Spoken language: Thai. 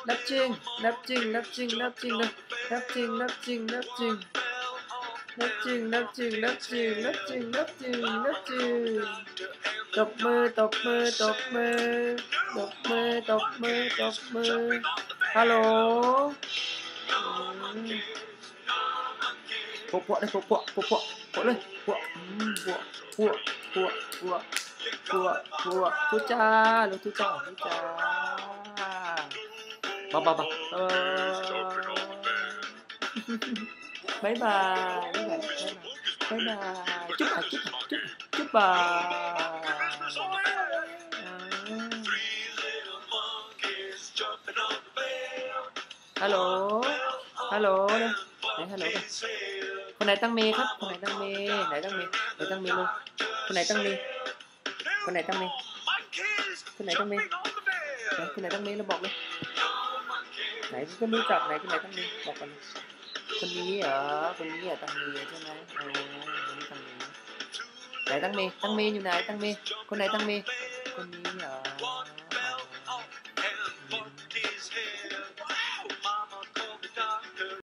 นับจริงนับจริงนับจริงนับจริงนะนับจริงนับจริงนับจริงนับจริงนับจริงนับจริงนับจริงนับจริงนับจริงตบมือตบมือตบมือตบมือตบมือตบมือฮัลโหลพวกเลยพวกเลยพวกทุจ้าลูกทุจ้าบ๊ายบายบ๊ายบายจุ๊บบฮัลโหลฮัลโหลนะไหนฮัลโหลกันคนไหนตั้งเมย์ครับคนไหนตั้งเมย์ไหนตั้งเมย์ลูกคนไหนตั้งเมย์คนไหนตั้งเมย์เราบอกเลยไหนก็รู้จักไหนคนไหนตั้งเมย์บอกกันคนนี้เหรอคนนี้ตั้งเมย์ใช่ไหมโอ้คนนี้ตั้งเมย์ไหนตั้งเมย์อยู่ไหนตั้งเมย์คนไหนตั้งเมย์คนนี้เหรอ